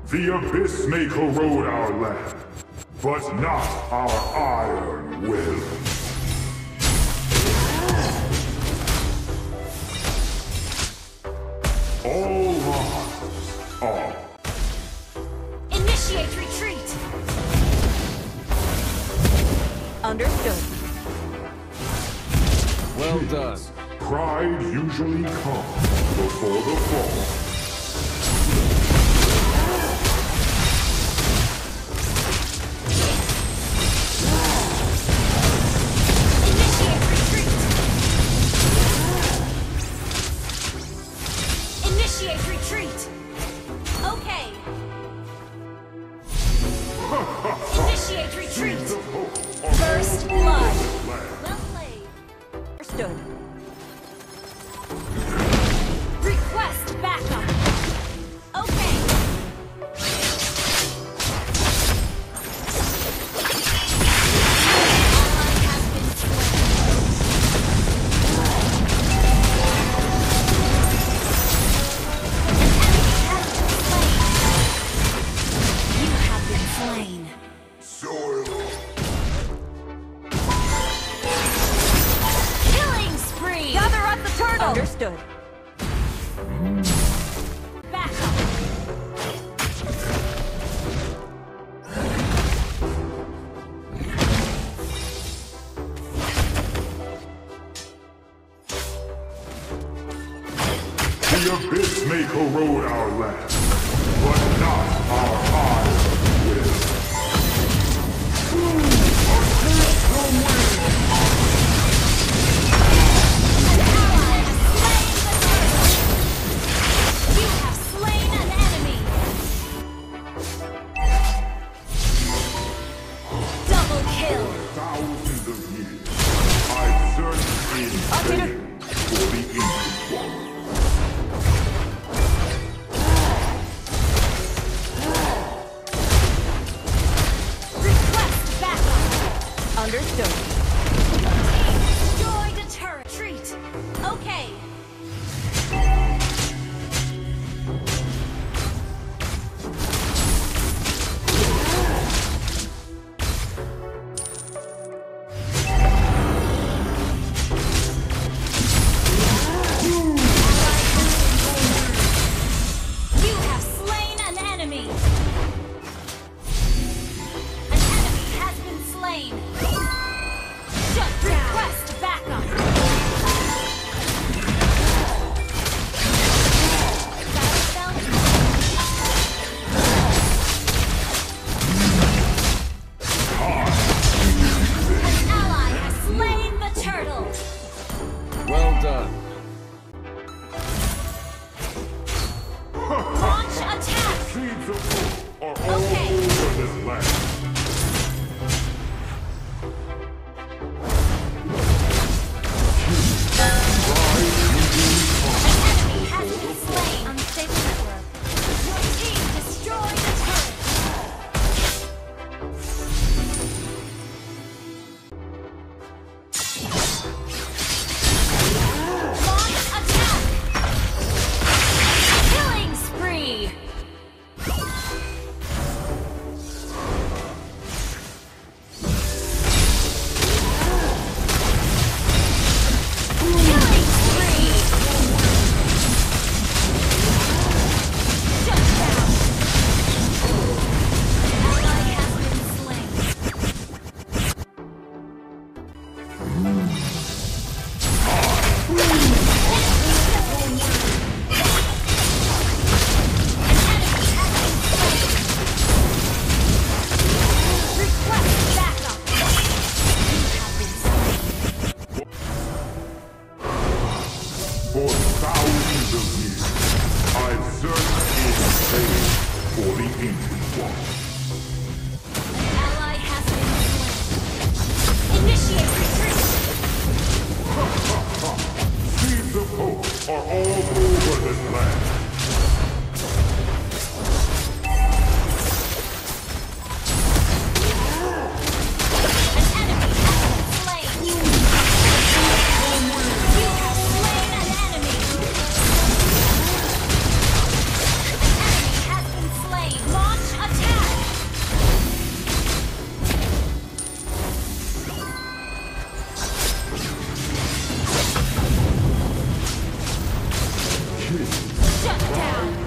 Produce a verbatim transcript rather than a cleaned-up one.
The Abyss may corrode our land, but not our iron will. All lives are. Initiate retreat! Understood. Well done. Pride usually comes before the fall. Initiate retreat! Okay. Initiate retreat! First blood! Well played. Understood. Request backup! Okay. Ally has been slain. Soil. Killing spree! Gather up the turtle! Understood. Back up. The Abyss may corrode our land, but not our iron will. An ally has slain the turtle! You have slain an enemy! Double kill! Thousands of years, I searched in vain for the ancient one. Request backup! Understood. Destroy the turret. Treat. Okay. You have slain an enemy. An enemy has been slain. Shut down. Request backup. Battle An ally has slain the turtle. Well done. Launch attack. Seeds of hope are all Okay. over this land. An enemy has been slain. Unstable network. Your team destroyed the turret. Launch attack. Killing spree. Killing spree. Shut down. Ally has been slain. Request backup. You have been slain. For thousands of years, I've searched in vain for the ancient one. An ally has been slain. Initiate retreat. Seeds of hope are all over this land. An enemy has been slain. You have slain an enemy. An enemy has been slain. Shut down.